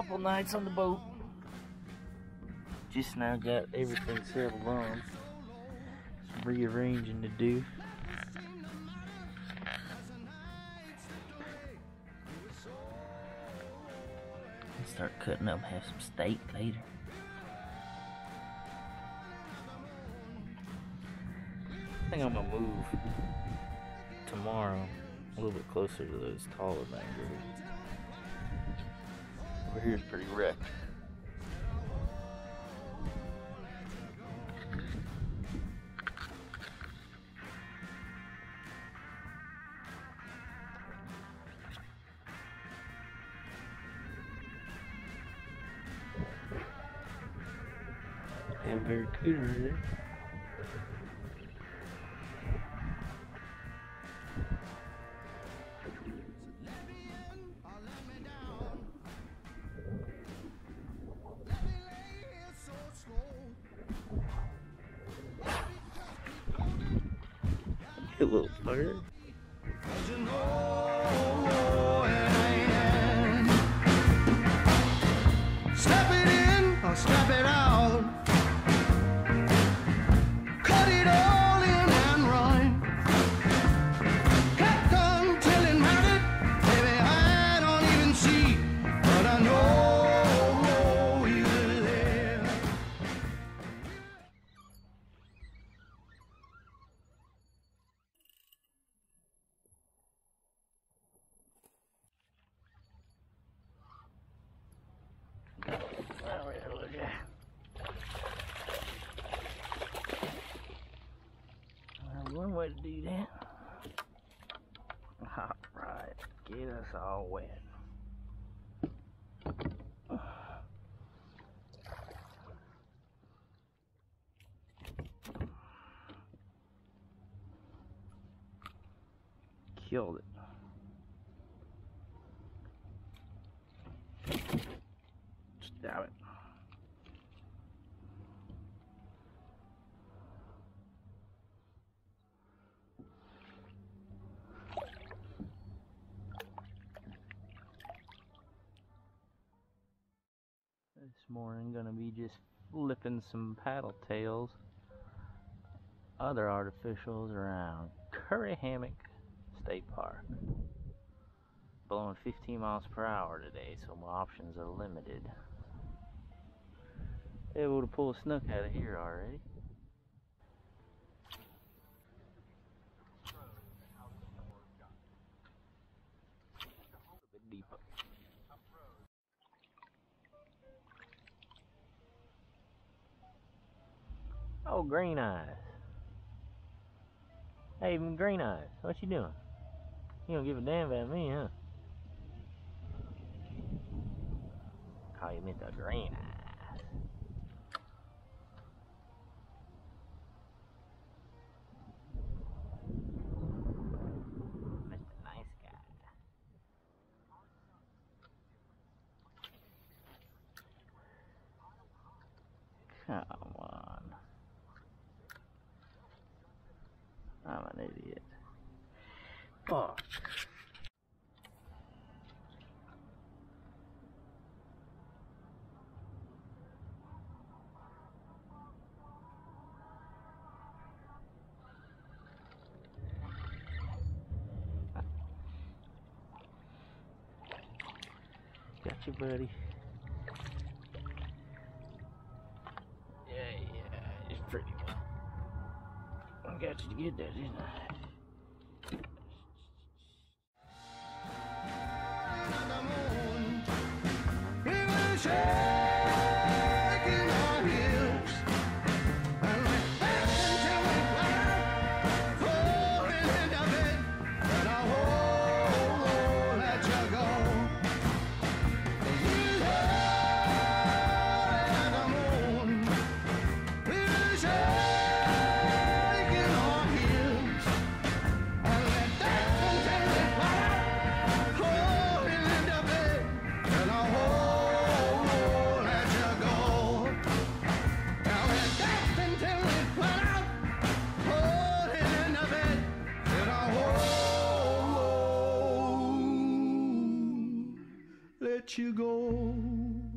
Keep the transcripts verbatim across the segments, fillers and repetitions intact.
couple nights on the boat. Just now got everything settled on. Some rearranging to do. Start cutting up, have some steak later. I think I'm gonna move tomorrow a little bit closer to those taller mangroves. Over here is pretty wrecked. And barracuda there. A little bird. Step it in or step it out. Cut it all in and run. Kept on till it mattered. Baby, I don't even see, but I know you're there. Well, there, look at. Well, one way to do that. All right, get us all wet. Killed it. Stab it. This morning gonna be just flipping some paddle tails, other artificials around Curry Hammock State Park. Blowing fifteen miles per hour today, so my options are limited. Able to pull a snook out of here already. A bit deeper. Oh, Green Eyes. Hey, Green Eyes, what you doing? You don't give a damn about me, huh? Call you Mister Green Eyes. Mister Nice Guy. Come on. I'm an idiot. Fuck. Got you, buddy. Yeah, yeah, it's pretty well. I got you to get that, didn't I? Let you go.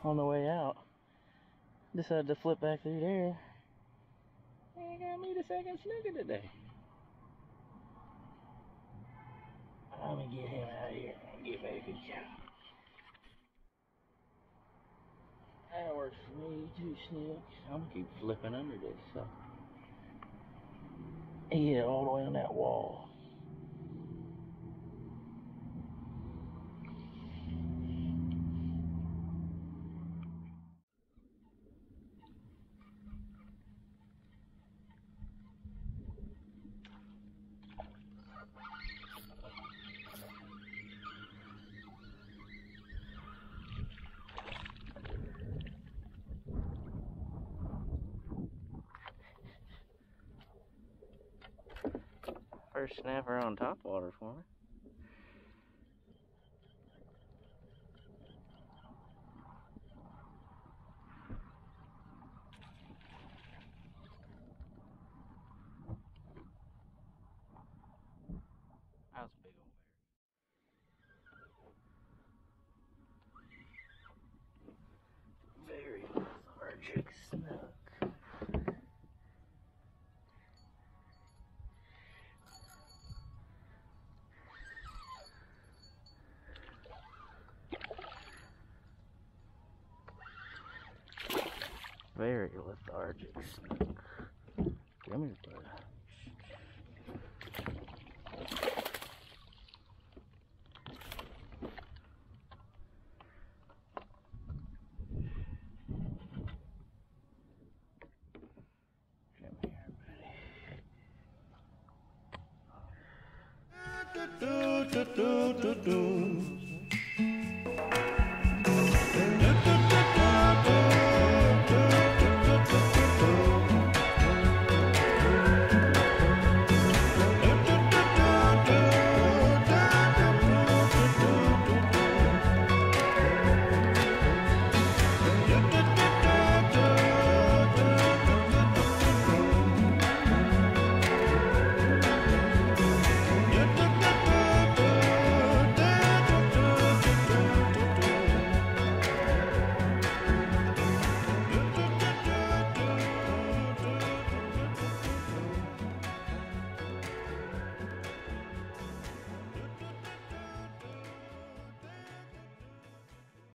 on the way out. Decided to flip back through there. Ain't gonna meet a second snooker today. Let me get him out of here and get back to you. That works for me too, Snook. I'm gonna keep flipping under this, so. He hit all the way on that wall. First snapper on top water for me. That was a big old bear. Very lethargic snook. Very lethargic snook. Come here, bud. Come here, buddy.